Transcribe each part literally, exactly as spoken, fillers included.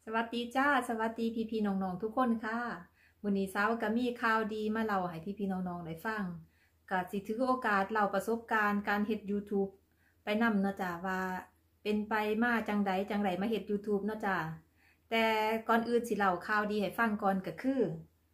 สวัสดีจ้าสวัสดีพี่พี่น้องๆทุกคนค่ะวันนี้เช้าก็มีข่าวดีมาเล่าให้พี่พี่น้องๆได้ฟังก็สิถือโอกาสเล่าประสบการณ์การเฮ็ด YouTube ไปนำเนาะจ้าว่าเป็นไปมาจังใดจังไรมาเฮ็ด YouTube เนาะจ้าแต่ก่อนอื่นสิเล่าข่าวดีให้ฟังก่อนก็คือ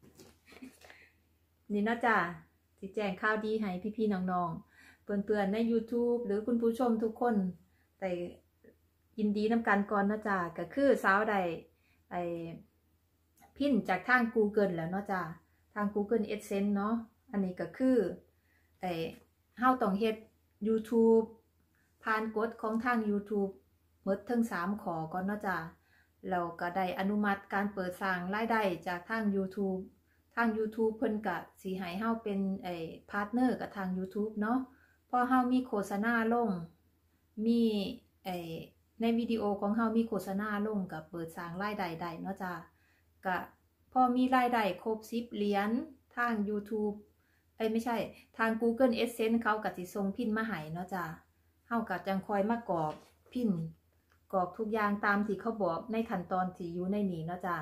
นี่เนาะจ้าสิแจ้งข่าวดีให้พี่พี่น้องๆเพื่อนๆใน YouTube หรือคุณผู้ชมทุกคนแต่ยินดีนำกันก่อนเนาะจ้าก็คือสาวใดไอพินจากทาง Google แล้วเนาะจ้าทาง Google AdSense เนาะอันนี้ก็คือไอเฮาต้องเฮ็ด YouTube ผ่านกฎของทาง YouTube หมดทั้งสามข้อก่อนเนาะจ้าแล้วก็ได้อนุมัติการเปิดสร้างรายได้จากทาง YouTube ทาง YouTube เพิ่นก็สิให้เฮาเป็นไอ้พาร์ทเนอร์กับทาง YouTube เนาะพอเฮามีโฆษณาลงมีไอ้ในวิดีโอของเฮามีโฆษณาลงกับเปิดสร้างรายได้ได้เนาะจ้าก็พอมีรายได้ครบสิบเหรียญทาง YouTube เอ้ยไม่ใช่ทาง Google AdSense เขาก็สิส่งพินมาให้เนาะจ้าเฮาก็จังคอยมากรอกพินกรอกทุกอย่างตามที่เขาบอกในขั้นตอนที่อยู่ในนี้เนาะจ้า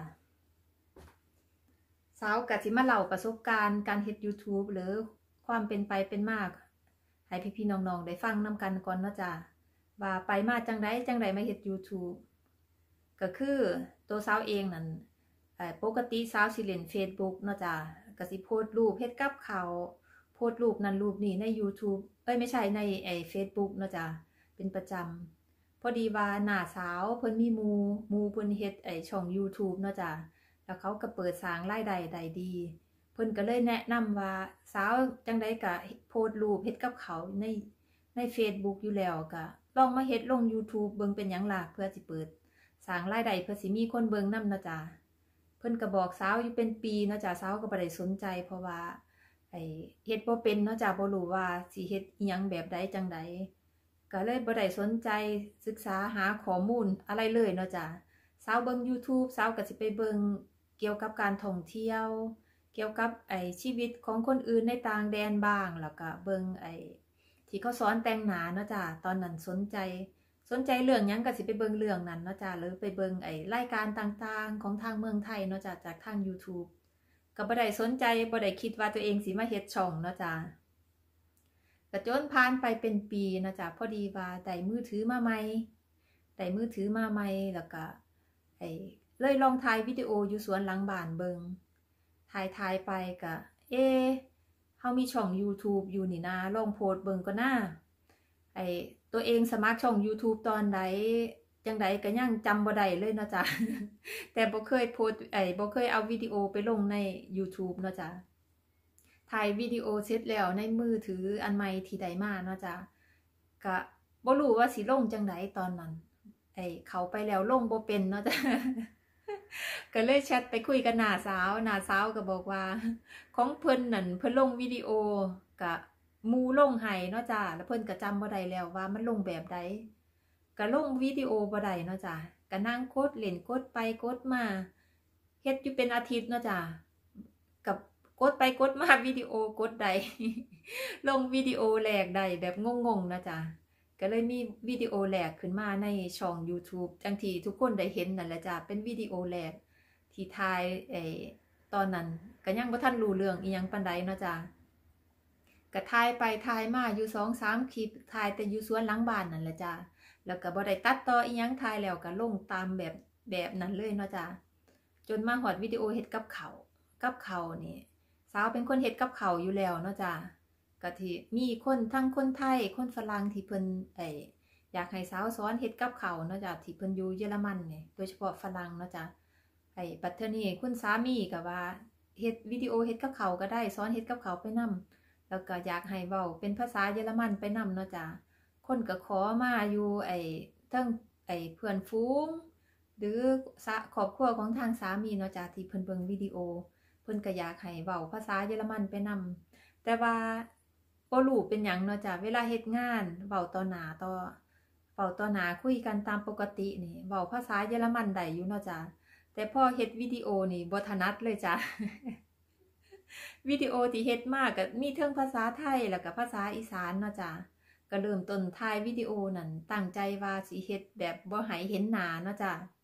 สาวกะสิมาเล่าประสบการณ์การเฮ็ด YouTube หรือความเป็นไปเป็นมาให้พี่ๆน้องๆได้ฟังนำกันก่อนเนาะจ้าว่าไปมาจังไดจังไดมาเฮ็ด YouTube ก็คือตัวสาวเองนั่นปกติสาวสิเล่น Facebook เนาะจ้าก็สิโพสต์รูปเฮ็ดกับข้าวโพสต์รูปนั้นรูปนี้ใน YouTube เอ้ยไม่ใช่ในไอ้ Facebook เนาะจ้าเป็นประจำพอดีว่าหน้าสาวเพิ่นมีหมู่หมู่เพิ่นเฮ็ดไอ้ช่อง YouTube เนาะจ้าแล้วเขาก็เปิดสร้างรายได้ได้ดีเพิ่นก็เลยแนะนำว่าสาวจังไดก็โพสต์รูปเฮ็ดกับเขาในใน Facebook อยู่แล้วก็ลองมาเฮ็ดลง YouTube เบิ่งเป็นหยังล่ะเพื่อสิเปิดสร้างรายได้เพื่อสิมีคนเบิ่งนำเนาะจ้าเพิ่นก็บอกสาวอยู่เป็นปีเนาะจ้าสาวก็บ่ได้สนใจเพราะว่าไอ้เฮ็ดบ่เป็นเนาะจ้าบ่รู้ว่าสิเฮ็ดอีหยังแบบใดจังใดก็เลยบ่ได้สนใจศึกษาหาข้อมูลอะไรเลยเนาะจ้าสาวเบิ่ง YouTube สาวก็สิไปเบิ่งเกี่ยวกับการท่องเที่ยวเกี่ยวกับไอ้ชีวิตของคนอื่นในต่างแดนบ้างแล้วก็เบิ่งไอ้ที่เขาสอนแต่งหน้าเนาะจ้าตอนนั้นสนใจสนใจเรื่องหยังก็สิไปเบิ่งเรื่องนั้นเนาะจ้าหรือไปเบิ่งไอ้รายการต่างๆของทางเมืองไทยเนาะจ้าจากทาง YouTube ก็บ่ได้สนใจบ่ได้คิดว่าตัวเองสิมาเฮ็ดช่องเนาะจ้าก็จนผ่านไปเป็นปีเนาะจ้าพอดีว่าได้มือถือมาใหม่ได้มือถือมาใหม่แล้วก็ไอ้เลยลองถ่ายวิดีโออยู่สวนหลังบ้านเบิงถ่ายถ่ายไปก็เอ๊ะเฮามีช่อง YouTube อยู่นี่นะลองโพสต์เบิงก็น่าไอ้ตัวเองสมัครช่อง YouTube ตอนใดจังใดก็ยังจำบ่ได้เลยเนาะจ้ะ แต่บ่เคยโพสต์ไอ้บ่เคยเอาวิดีโอไปลงใน YouTube เนาะจ้ะถ่ายวิดีโอเสร็จแล้วในมือถืออันใหม่ที่ได้มาเนาะจ้ะก็บ่รู้ว่าสิลงจังใดตอนนั้นไอ้เขาไปแล้วลงบ่เป็นเนาะจ้ะ ก็เลยแชทไปคุยกับหน้าสาวหน้าสาวก็บอกว่าของเพิ่นนั่นเพิ่นลงวิดีโอกับมูลงให้เนาะจ้าแล้วเพิ่นก็จำบ่ได้แล้วว่ามันลงแบบใดก็ลงวิดีโอบ่ได้เนาะจ้าก็นั่งกดเล่นกดไปกดมาเฮ็ดอยู่เป็นอาทิตย์เนาะจ้ากับกดไปกดมาวิดีโอกดได้ ลงวิดีโอแรกได้แบบงงๆนะจ้าก็เลยมีวิดีโอแรกขึ้นมาในช่อง YouTube จังที่ทุกคนได้เห็นนั่นแหละจ้ะเป็นวิดีโอแรกที่ถ่ายไอ้ตอนนั้นก็ยังบ่ทันรู้เรื่องอีหยังปานใดเนาะจ้ะก็ถ่ายไปถ่ายมาอยู่ สองสาม คลิปถ่ายแต่อยู่สวนหลังบ้านนั่นแหละจ้ะแล้วก็บ่ได้ตัดต่ออีหยังถ่ายแล้วก็ลงตามแบบแบบนั้นเลยเนาะจ้ะจนมาฮอดวิดีโอเฮ็ดกับข้าวกับข้าวนี่สาวเป็นคนเฮ็ดกับข้าวอยู่แล้วเนาะจ้ะก็ที่มีคนทั้งคนไทยคนฝรั่งที่เพิ่นไออยากให้สาวสอนเฮ็ดกับข้าวเนาะจ้ะที่เพิ่นอยู่เยอรมันนี่โดยเฉพาะฝรั่งเนาะจ้ะไอ้ปัตเทอร์นี่คุณสามีก็ว่าเฮ็ดวิดีโอเฮ็ดกับข้าวก็ได้สอนเฮ็ดกับข้าวไปนำแล้วก็อยากให้เว้าเป็นภาษาเยอรมันไปนำเนาะจ้ะคนก็ขอมาอยู่ไอ้ทั้งไอ้เพื่อนฝูงหรือครอบครัวของทางสามีเนาะจ้ะที่เพิ่นเบิ่งวิดีโอเพิ่นก็อยากให้เว้าภาษาเยอรมันไปนำแต่ว่าบ่รู้เป็นหยังเนาะจ้ะเวลาเฮ็ดงานเว้าต่อหน้าต่อเว้าต่อหน้าคุยกันตามปกตินี่เว้าภาษาเยอรมันได้อยู่เนาะจ้ะแต่พอเฮ็ดวิดีโอนี่บ่ถนัดเลยจ้ะ วิดีโอที่เฮ็ดมาก็มีเทิงภาษาไทยแล้วก็ภาษาอีสานเนาะจ้ะก็เริ่มต้นถ่ายวิดีโอนั่นตั้งใจว่าสิเฮ็ดแบบบ่ให้เห็นหน้าเนาะจ้ะ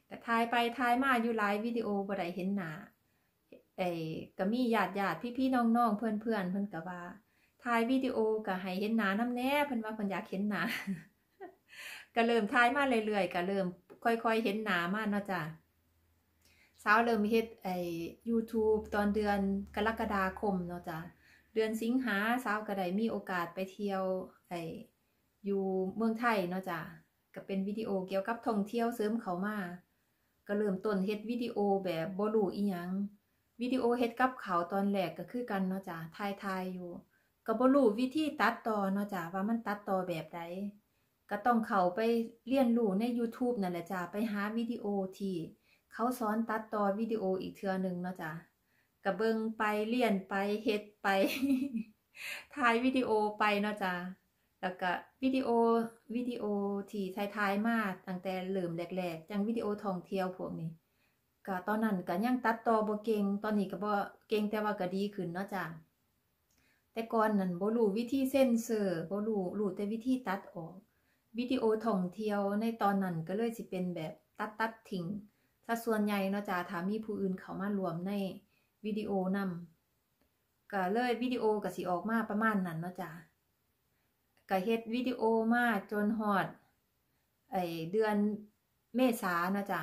ก็ถ่ายไปถ่ายมาอยู่หลายวิดีโอบ่ได้เห็นหน้าไอ้ก็มีญาติญาติพี่ๆน้องๆเพื่อนๆเพิ่นก็ว่าถ่ายวิดีโอก็ให้เห็นหน้านำแน่เพิ่นว่าเพิ่นอยากเห็นหน้า ก็เริ่มถ่ายมาเรื่อยๆก็เริ่มค่อยๆเห็นหน้ามาเนาะจ้ะสาวเริ่มเฮ็ดไอ้ YouTube ตอนเดือนกรกฎาคมเนาะจ้ะเดือนสิงหาสาวก็ได้มีโอกาสไปเที่ยวไอ้อยู่เมืองไทยเนาะจ้ะก็เป็นวิดีโอเกี่ยวกับท่องเที่ยวเสริมเข้ามาก็เริ่มต้นเฮ็ดวิดีโอแบบบ่รู้อีหยังวิดีโอเฮ็ดกับเขาตอนแรกก็คือกันเนาะจ้ะถ่ายๆอยู่ก็บ่รู้วิธีตัดต่อเนาะจ้ะว่ามันตัดต่อแบบใดก็ต้องเข้าไปเรียนรู้ใน YouTube นั่นแหละจ้ะไปหาวิดีโอที่เขาสอนตัดต่อวิดีโออีกเทื่อนึงเนาะจ้ะก็เบิ่งไปเรียนไปเฮ็ดไป ถ่ายวิดีโอไปเนาะจ้ะแล้วก็วิดีโอวิดีโอที่ถ่ายๆมาตั้งแต่เริ่มแรกๆจังวิดีโอท่องเที่ยวพวกนี้ก็ตอนนั้นก็ยังตัดต่อบ่เก่งตอนนี้ก็บ่เก่งแต่ว่าก็ดีขึ้นเนาะจ้ะแต่ก่อนนั้นบ่รู้วิธีเซ็นเซอร์บ่รู้รู้แต่วิธีตัดออกวิดีโอท่องเที่ยวในตอนนั้นก็เลยสิเป็นแบบตัดตัดทิ้งถ้าส่วนใหญ่เนาะจ้ะถ้ามีผู้อื่นเข้ามารวมในวิดีโอนำก็เลยวิดีโอก็สิออกมาประมาณนั้นเนาะจ้ะก็เฮ็ดวิดีโอมาจนฮอดไอ้เดือนเมษาเนาะจ้ะ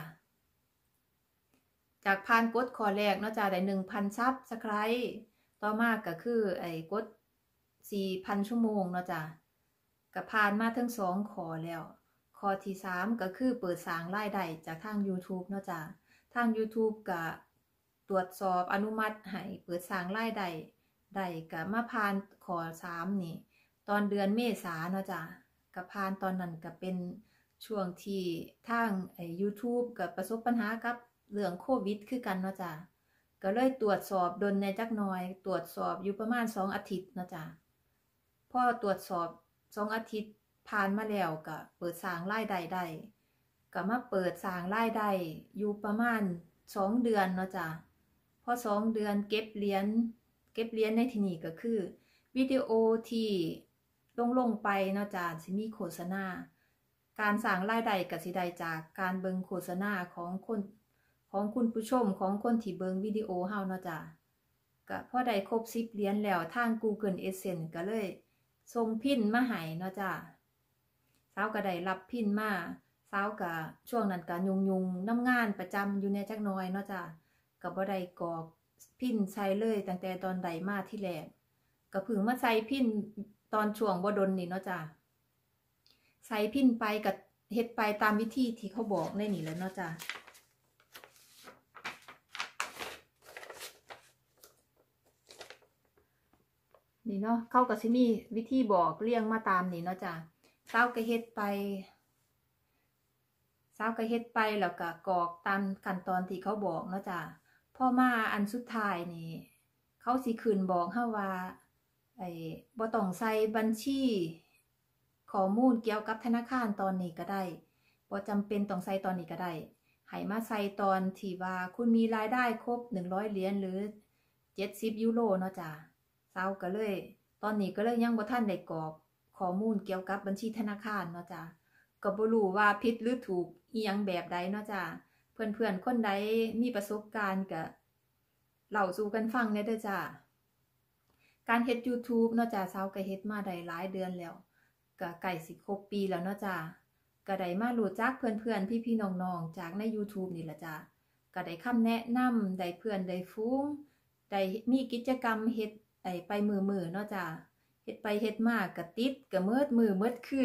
จากผ่านกดข้อแรกเนาะจ้ะได้ หนึ่งพัน ซับสไครบ์ต่อมาก็คือไอ้กด สี่พัน ชั่วโมงเนาะจ้ะก็ผ่านมาทั้งสองข้อแล้วข้อที่สามก็คือเปิดสร้างรายได้จากทาง YouTube เนาะจ้ะทาง YouTube ก็ตรวจสอบอนุมัติให้เปิดสร้างรายได้ได้ก็มาผ่านข้อสามนี่ตอนเดือนเมษาเนาะจ้ะก็ผ่านตอนนั้นก็เป็นช่วงที่ทางไอ้ YouTube ก็ประสบปัญหากับเรื่องโควิดคือกันเนาะจ้ะก็เลยตรวจสอบดนในจักหน่อยตรวจสอบอยู่ประมาณสองอาทิตย์เนาะจ้ะพอตรวจสอบสองอาทิตย์ผ่านมาแล้วก็เปิดสร้างรายได้ได้ก็มาเปิดสร้างรายได้อยู่ประมาณสองเดือนเนาะจ้ะพอสองเดือนเก็บเหรียญเก็บเหรียญในที่นี้ก็คือวิดีโอที่ลงลงไปเนาะจ้ะสิมีโฆษณาการสร้างรายได้ก็สิได้จากการเบิ่งโฆษณาของคนของคุณผู้ชมของคนที่เบิ่งวิดีโอเฮาเนาะจ้ะก็พอได้ครบสิบเหรียญแล้วทาง Google AdSense ก็เลยส่งพินมาให้เนาะจ้ะสาวก็ได้รับพินมาสาวก็ช่วงนั้นก็ยุ่งๆนำงานประจำอยู่ในจักหน่อยเนาะจ้ะก็บ่ได้กรอกพินใช้เลยตั้งแต่ตอนใดมาที่แรกก็เพิ่งมาใส่พินตอนช่วงบ่ดนนี่เนาะจ้ะใส่พินไปก็เฮ็ดไปตามวิธีที่เขาบอกในนี่แหละเนาะจ้ะนี่เนาะเขาก็สิมีวิธีบอกเรียงมาตามนี่เนาะจ้ะสาวก็เฮ็ดไปสาวก็เฮ็ดไปแล้วก็กรอกตามขั้นตอนที่เขาบอกเนาะจ้ะพอมาอันสุดท้ายนี่เขาสิขึ้นบอกเฮาว่าไอ้บ่ต้องใส่บัญชีข้อมูลเกี่ยวกับธนาคารตอนนี้ก็ได้บ่จำเป็นต้องใส่ตอนนี้ก็ได้ให้มาใส่ตอนที่ว่าคุณมีรายได้ครบหนึ่งร้อยเหรียญหรือเจ็ดสิบยูโรเนาะจ้ะสาวก็เลยตอนนี้ก็เลยยังบ่ทันได้กรอกข้อมูลเกี่ยวกับบัญชีธนาคารเนาะจ้ะก็บ่รู้ว่าผิดหรือถูกอีหยังแบบใดเนาะจ้ะเพื่อนๆคนใดมีประสบการณ์ก็เล่าสู่กันฟังแหน่เด้อจ้ะการเฮ็ด YouTube เนาะจ้ะสาวก็เฮ็ดมาได้หลายเดือนแล้วก็ใกล้สิครบปีแล้วเนาะจ้ะก็ได้มารู้จักเพื่อนๆพี่ๆน้องๆจากใน YouTube นี่ล่ะจ้ะก็ได้คำแนะนำได้เพื่อนได้ฝูงได้มีกิจกรรมเฮ็ดไอ้ไปมือๆเนาะจ้ะเฮ็ดไปเฮ็ดมาก็ติดก็เมิดมือเมิดคืน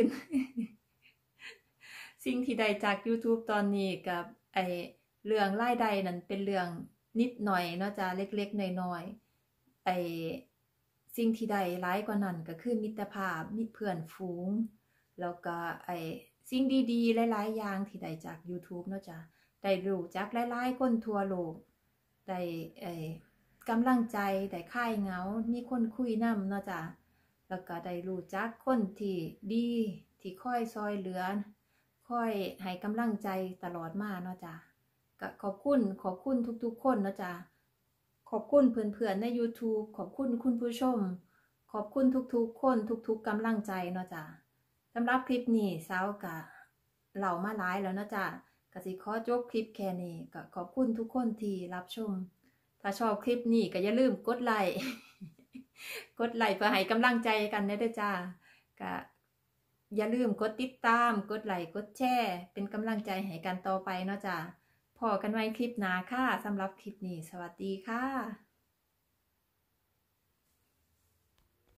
สิ่งที่ได้จาก YouTube ตอนนี้กับไอ้เรื่องรายได้นั่นเป็นเรื่องนิดหน่อยเนาะจ้ะเล็กๆน้อยๆไอ้สิ่งที่ได้หลายกว่านั้นก็คือมิตรภาพมิตรเพื่อนฝูงแล้วก็ไอ้สิ่งดีๆหลายๆอย่างที่ได้จาก YouTube เนาะจ้ะได้รู้จักหลายๆคนทั่วโลกได้ไอ้กำลังใจได้คลายเหงามีคนคุยนำเนาะจ้ะแล้วก็ได้รู้จักคนที่ดีที่คอยซอยเหลือคอยให้กำลังใจตลอดมาเนาะจ้ะก็ขอบคุณขอบคุณทุกๆคนเนาะจ้ะขอบคุณเพื่อนๆใน YouTube ขอบคุณคุณผู้ชมขอบคุณทุกๆคนทุกๆกำลังใจเนาะจ้ะสำหรับคลิปนี้สาวก็เล่ามาหลายแล้วเนาะจ้ะก็ก็สิขอจบคลิปแค่นี้ก็ขอบคุณทุกคนที่รับชมถ้าชอบคลิปนี้ก็อย่าลืมกดไลค์ กดไลค์เพื่อให้กำลังใจกันเด้อจ้าก็อย่าลืมกดติดตามกดไลค์กดแชร์เป็นกำลังใจให้กันต่อไปเนาะจ้าพอกันไว้คลิปหน้าค่ะสำหรับคลิปนี้สวัสดีค่ะ